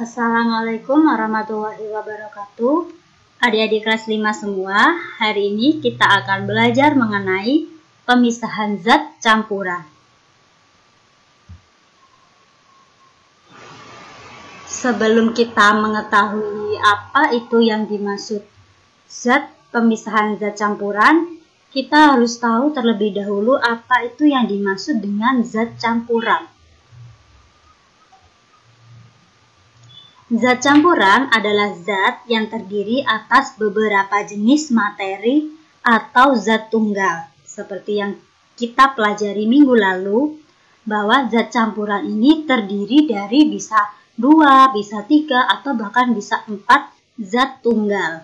Assalamualaikum warahmatullahi wabarakatuh. Adik-adik kelas 5 semua, hari ini kita akan belajar mengenai pemisahan zat campuran. Sebelum kita mengetahui apa itu yang dimaksud zat pemisahan zat campuran, kita harus tahu terlebih dahulu apa itu yang dimaksud dengan zat campuran. Zat campuran adalah zat yang terdiri atas beberapa jenis materi atau zat tunggal. Seperti yang kita pelajari minggu lalu, bahwa zat campuran ini terdiri dari bisa 2, bisa 3, atau bahkan bisa 4 zat tunggal.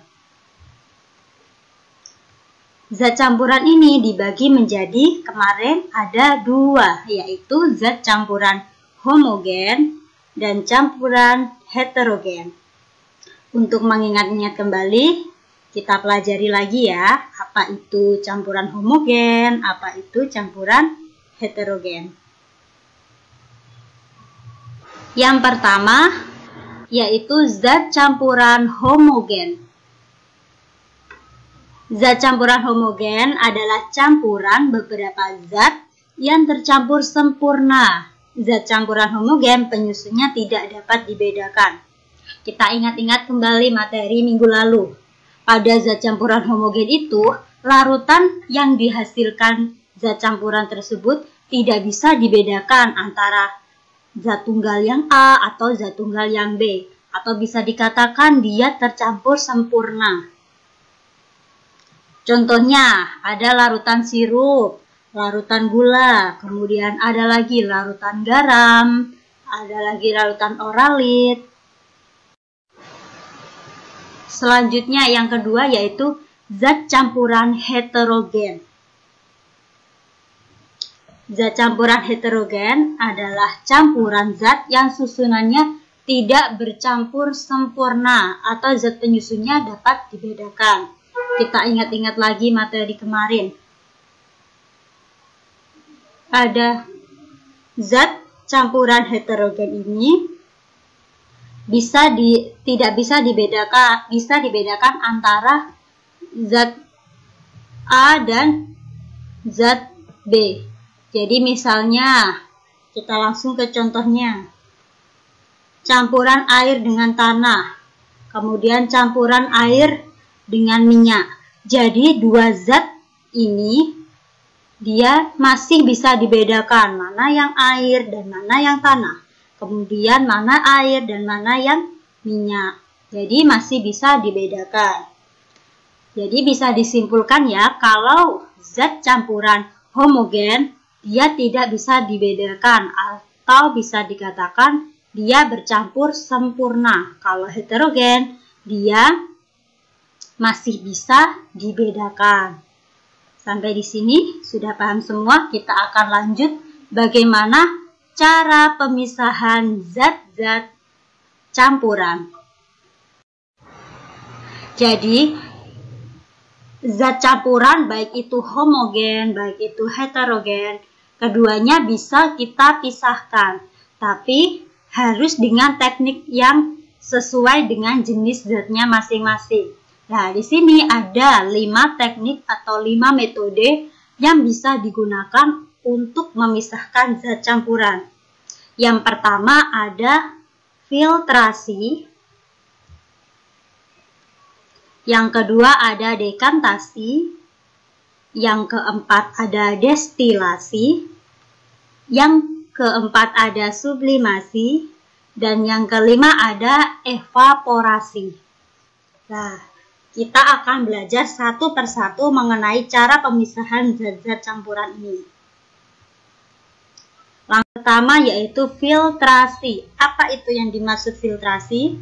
Zat campuran ini dibagi menjadi kemarin ada 2, yaitu zat campuran homogen dan campuran heterogen. Untuk mengingat-ingat kembali, kita pelajari lagi ya, apa itu campuran homogen, apa itu campuran heterogen. Yang pertama, yaitu zat campuran homogen. Zat campuran homogen adalah campuran beberapa zat yang tercampur sempurna. Zat campuran homogen penyusunnya tidak dapat dibedakan. Kita ingat-ingat kembali materi minggu lalu. Pada zat campuran homogen itu, larutan yang dihasilkan zat campuran tersebut tidak bisa dibedakan antara zat tunggal yang A atau zat tunggal yang B. Atau bisa dikatakan dia tercampur sempurna. Contohnya, ada larutan sirup, larutan gula, kemudian ada lagi larutan garam, ada lagi larutan oralit. Selanjutnya yang kedua yaitu zat campuran heterogen. Zat campuran heterogen adalah campuran zat yang susunannya tidak bercampur sempurna atau zat penyusunnya dapat dibedakan. Kita ingat-ingat lagi materi kemarin. Ada zat campuran heterogen ini tidak bisa dibedakan antara zat A dan zat B. Jadi misalnya kita langsung ke contohnya. Campuran air dengan tanah, kemudian campuran air dengan minyak. Jadi dua zat ini dia masih bisa dibedakan mana yang air dan mana yang tanah. Kemudian mana air dan mana yang minyak. Jadi masih bisa dibedakan. Jadi bisa disimpulkan ya, kalau zat campuran homogen dia tidak bisa dibedakan atau bisa dikatakan dia bercampur sempurna. Kalau heterogen dia masih bisa dibedakan. Sampai di sini sudah paham semua, kita akan lanjut bagaimana cara pemisahan zat-zat campuran. Jadi, zat campuran baik itu homogen, baik itu heterogen, keduanya bisa kita pisahkan. Tapi harus dengan teknik yang sesuai dengan jenis zatnya masing-masing. Nah, di sini ada 5 teknik atau 5 metode yang bisa digunakan untuk memisahkan zat campuran. Yang pertama ada filtrasi. Yang kedua ada dekantasi. Yang keempat ada destilasi. Yang keempat ada sublimasi. Dan yang kelima ada evaporasi. Nah, kita akan belajar satu persatu mengenai cara pemisahan zat-zat campuran ini. Yang pertama yaitu filtrasi. Apa itu yang dimaksud filtrasi?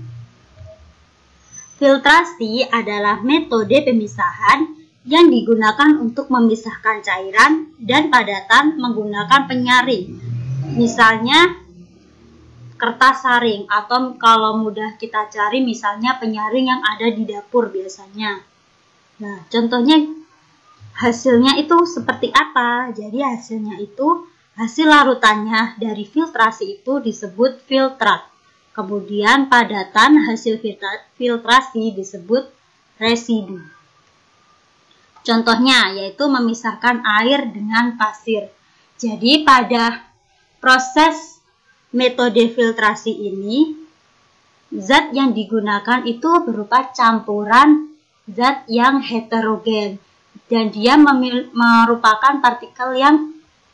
Filtrasi adalah metode pemisahan yang digunakan untuk memisahkan cairan dan padatan menggunakan penyaring. Misalnya kertas saring, atau kalau mudah kita cari misalnya penyaring yang ada di dapur biasanya. Nah, contohnya hasilnya itu seperti apa? Jadi hasilnya itu, hasil larutannya dari filtrasi itu disebut filtrat. Kemudian padatan hasil filtrasi disebut residu. Contohnya yaitu memisahkan air dengan pasir. Jadi pada proses metode filtrasi ini, zat yang digunakan itu berupa campuran zat yang heterogen. Dan dia merupakan partikel yang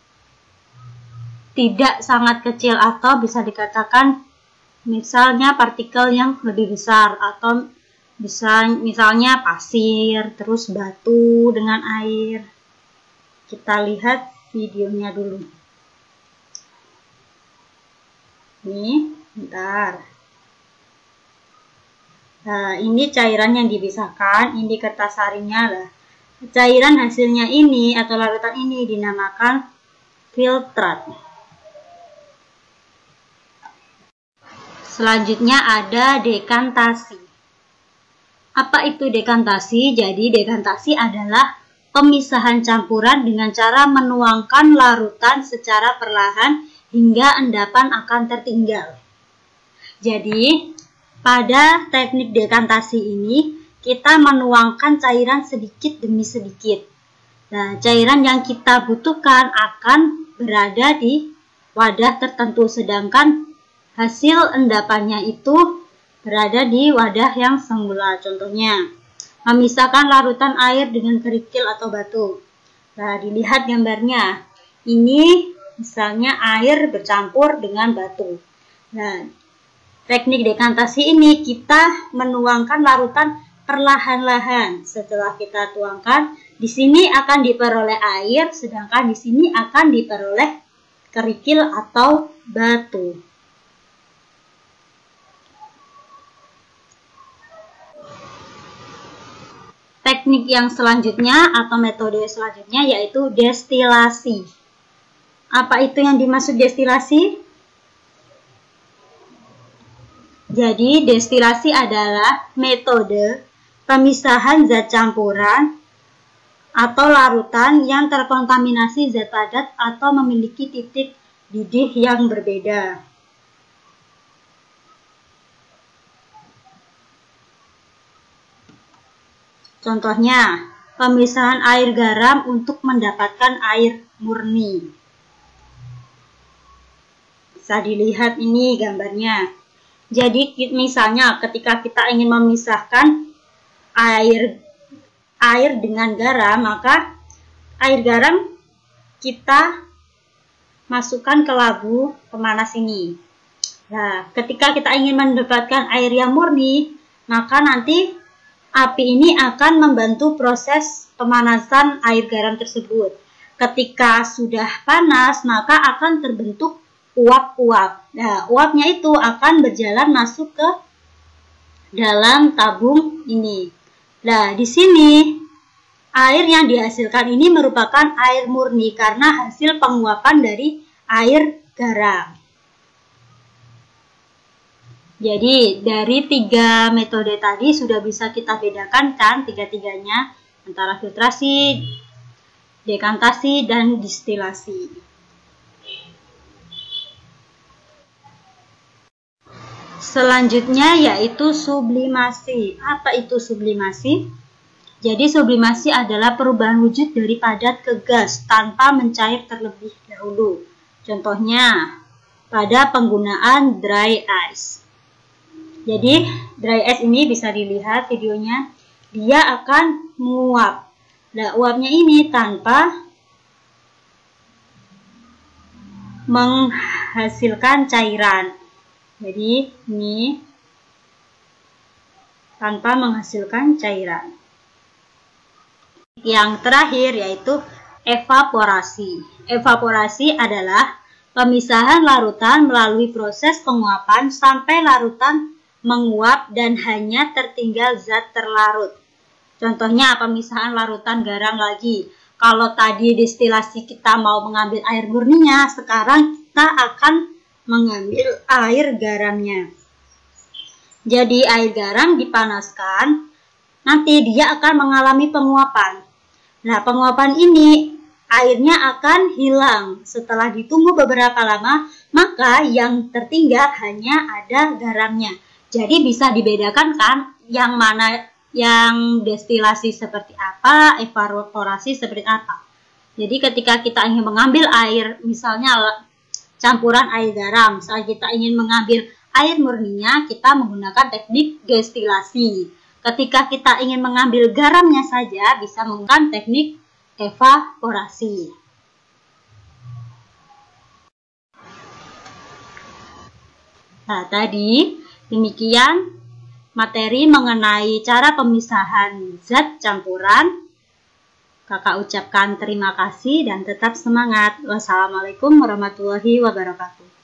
tidak sangat kecil atau bisa dikatakan misalnya partikel yang lebih besar atau misalnya pasir, terus batu dengan air. Kita lihat videonya dulu. Nih, bentar. Nah, ini cairan yang dipisahkan, ini kertas sarinya lah. Cairan hasilnya ini atau larutan ini dinamakan filtrat. Selanjutnya ada dekantasi. Apa itu dekantasi? Jadi dekantasi adalah pemisahan campuran dengan cara menuangkan larutan secara perlahan hingga endapan akan tertinggal. Jadi pada teknik dekantasi ini kita menuangkan cairan sedikit demi sedikit. Nah, cairan yang kita butuhkan akan berada di wadah tertentu, sedangkan hasil endapannya itu berada di wadah yang semula. Contohnya, memisahkan larutan air dengan kerikil atau batu. Nah, dilihat gambarnya. Ini misalnya air bercampur dengan batu. Nah, teknik dekantasi ini kita menuangkan larutan perlahan-lahan. Setelah kita tuangkan, di sini akan diperoleh air, sedangkan di sini akan diperoleh kerikil atau batu. Teknik yang selanjutnya atau metode selanjutnya yaitu destilasi. Apa itu yang dimaksud destilasi? Jadi destilasi adalah metode pemisahan zat campuran atau larutan yang terkontaminasi zat padat atau memiliki titik didih yang berbeda. Contohnya, pemisahan air garam untuk mendapatkan air murni. Bisa dilihat ini gambarnya. Jadi misalnya ketika kita ingin memisahkan air dengan garam, maka air garam kita masukkan ke labu pemanas ini. Nah, ketika kita ingin mendapatkan air yang murni, maka nanti api ini akan membantu proses pemanasan air garam tersebut. Ketika sudah panas, maka akan terbentuk uap-uap. Nah, uapnya itu akan berjalan masuk ke dalam tabung ini. Nah, di sini air yang dihasilkan ini merupakan air murni karena hasil penguapan dari air garam. Jadi dari 3 metode tadi sudah bisa kita bedakan kan tiga-tiganya antara filtrasi, dekantasi, dan distilasi. Selanjutnya yaitu sublimasi. Apa itu sublimasi? Jadi sublimasi adalah perubahan wujud dari padat ke gas tanpa mencair terlebih dahulu. Contohnya pada penggunaan dry ice. Jadi dry ice ini bisa dilihat videonya, dia akan menguap. Nah, uapnya ini tanpa menghasilkan cairan. Jadi ini tanpa menghasilkan cairan. Yang terakhir yaitu evaporasi. Evaporasi adalah pemisahan larutan melalui proses penguapan sampai larutan menguap dan hanya tertinggal zat terlarut. Contohnya pemisahan larutan garam lagi. Kalau tadi destilasi kita mau mengambil air murninya, sekarang kita akan mengambil air garamnya. Jadi air garam dipanaskan, nanti dia akan mengalami penguapan. Nah, penguapan ini airnya akan hilang. Setelah ditunggu beberapa lama, maka yang tertinggal hanya ada garamnya. Jadi bisa dibedakan kan yang mana yang destilasi seperti apa, evaporasi seperti apa. Jadi ketika kita ingin mengambil air, misalnya campuran air garam, saat kita ingin mengambil air murninya, kita menggunakan teknik destilasi. Ketika kita ingin mengambil garamnya saja, bisa menggunakan teknik evaporasi. Nah, tadi demikian materi mengenai cara pemisahan zat campuran. Kakak ucapkan terima kasih dan tetap semangat. Wassalamualaikum warahmatullahi wabarakatuh.